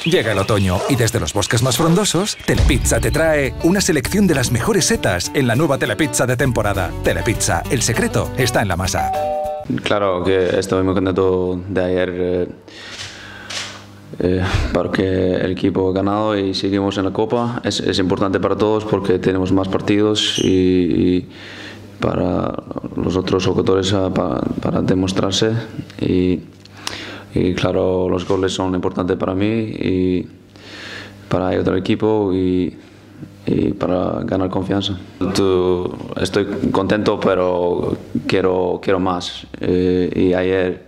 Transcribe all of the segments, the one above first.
Llega el otoño y desde los bosques más frondosos, Telepizza te trae una selección de las mejores setas en la nueva Telepizza de temporada. Telepizza, el secreto está en la masa. Claro que estoy muy contento de ayer porque el equipo ha ganado y seguimos en la Copa. Es importante para todos porque tenemos más partidos y para los otros jugadores para demostrarse. Y claro, los goles son importantes para mí y para el otro equipo y para ganar confianza. Estoy contento, pero quiero más. Y ayer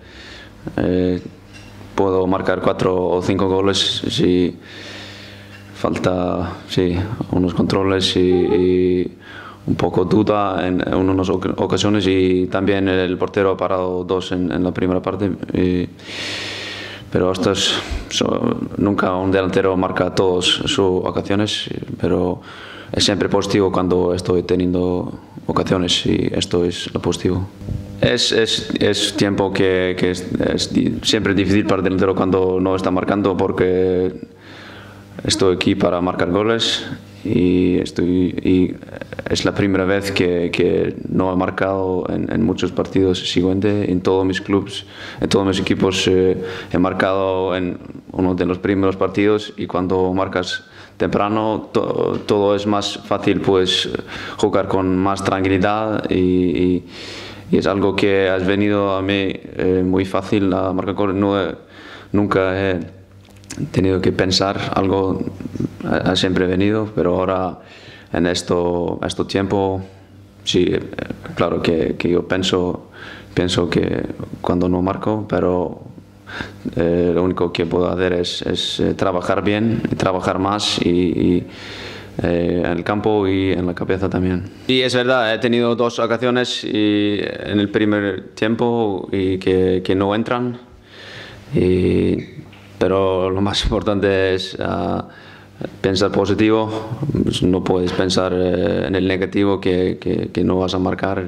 puedo marcar 4 o 5 goles si falta unos controles y un poco duda en unas ocasiones, y también el portero ha parado 2 en la primera parte. Pero nunca un delantero marca todas sus ocasiones, pero es siempre positivo cuando estoy teniendo ocasiones y esto es lo positivo. Es tiempo que es siempre difícil para el delantero cuando no está marcando, porque estoy aquí para marcar goles y es la primera vez que no he marcado en muchos partidos siguientes. En todos mis clubes, en todos mis equipos he marcado en uno de los primeros partidos, y cuando marcas temprano todo es más fácil, pues jugar con más tranquilidad y es algo que ha venido a mí muy fácil a marcar goles. Nunca he tenido que pensar algo, ha siempre venido, pero ahora en este tiempo sí, claro que yo pienso que cuando no marco, pero lo único que puedo hacer es trabajar bien y trabajar más y en el campo y en la cabeza también. Y es verdad, he tenido 2 ocasiones en el primer tiempo y que no entran, pero lo más importante es pensar positivo. No puedes pensar en el negativo, que no vas a marcar.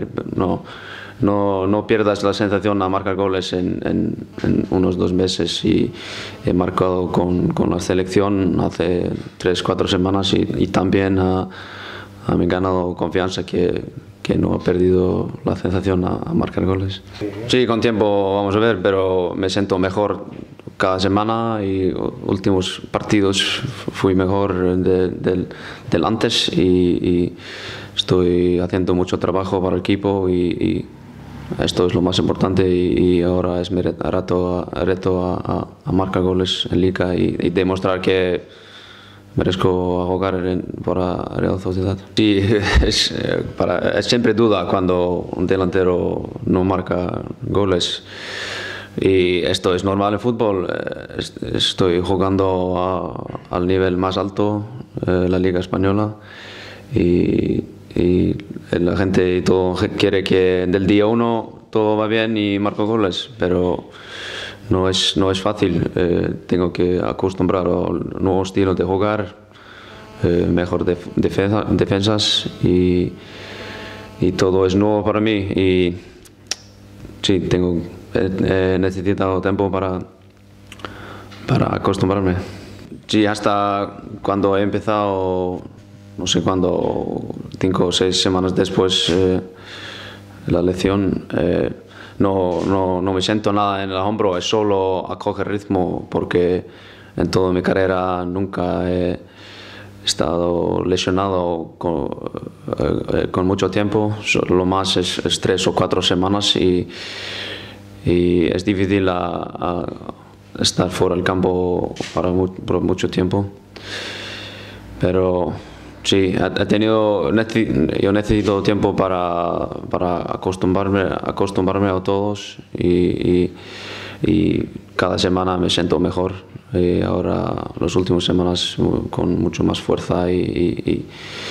No pierdas la sensación a marcar goles en unos 2 meses, y he marcado con la selección hace 3-4 semanas y también me he ganado confianza que no he perdido la sensación a marcar goles. Sí, con tiempo vamos a ver, pero me siento mejor cada semana y últimos partidos fui mejor del antes y estoy haciendo mucho trabajo para el equipo y esto es lo más importante, y ahora es mi reto a marcar goles en Liga y demostrar que merezco jugar por la Real Sociedad. Sí, es siempre duda cuando un delantero no marca goles. Y esto es normal en fútbol. Estoy jugando al nivel más alto, la Liga Española, y la gente y todo quiere que del día 1 todo va bien y marco goles, pero no es fácil. Tengo que acostumbrar al nuevo estilo de jugar, mejor defensas y todo es nuevo para mí, y sí, he necesitado tiempo para acostumbrarme. Sí, hasta cuando he empezado, no sé cuándo, 5 o 6 semanas después la lesión, no me siento nada en el hombro, es solo a coger ritmo, porque en toda mi carrera nunca he estado lesionado con mucho tiempo. Lo más es 3 o 4 semanas y es difícil estar fuera del campo por mucho tiempo. Pero sí, yo necesito tiempo para acostumbrarme a todos y cada semana me siento mejor. Y ahora las últimas semanas con mucho más fuerza y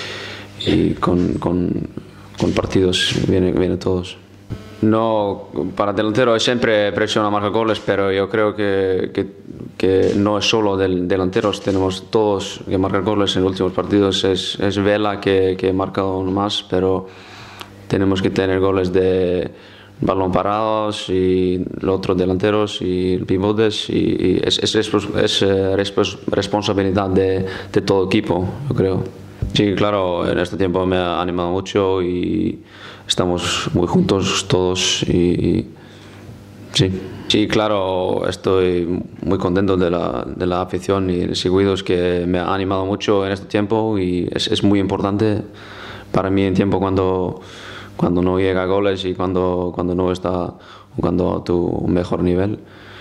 con partidos vienen todos. No, para delantero es siempre presión a marcar goles, pero yo creo que no es solo del delanteros, tenemos todos que marcar goles en los últimos partidos. Es Vela que ha marcado más, pero tenemos que tener goles de balón parados y los otros delanteros y pivotes y es responsabilidad de todo equipo, yo creo. Sí, claro, en este tiempo me ha animado mucho y estamos muy juntos todos y sí. Sí, claro, estoy muy contento de la afición y de seguidores que me ha animado mucho en este tiempo y es muy importante para mí en tiempo cuando no llega a goles y cuando no está jugando a tu mejor nivel,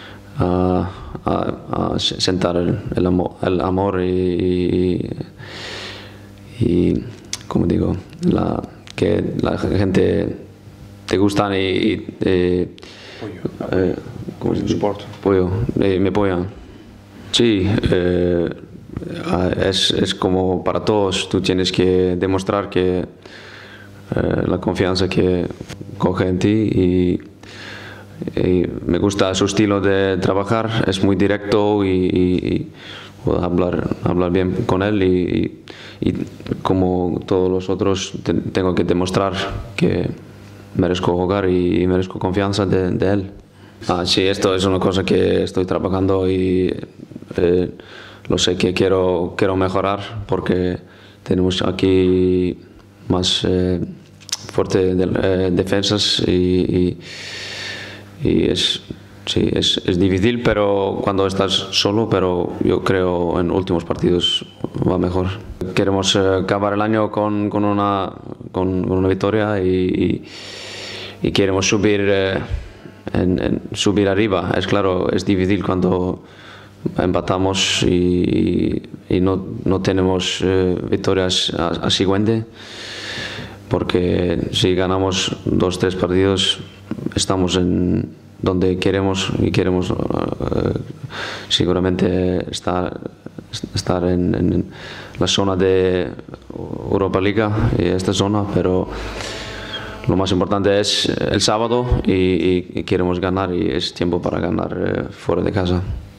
a sentar el amor y como digo, que la gente te gusta ¿cómo se dice? Me apoyan. Sí, es como para todos, tú tienes que demostrar que la confianza que coge en ti y me gusta su estilo de trabajar, es muy directo y puedo hablar bien con él y como todos los otros tengo que demostrar que merezco jugar y merezco confianza de él. Sí, esto es una cosa que estoy trabajando y lo sé que quiero mejorar porque tenemos aquí más fuertes defensas y es difícil pero cuando estás solo, pero yo creo en últimos partidos va mejor. Queremos acabar el año con una victoria y queremos subir arriba. Es claro, es difícil cuando empatamos y no tenemos victorias a siguiente, porque si ganamos 2-3 partidos estamos en donde queremos y queremos seguramente estar en la zona de Europa League y esta zona, pero lo más importante es el sábado y queremos ganar y es tiempo para ganar fuera de casa.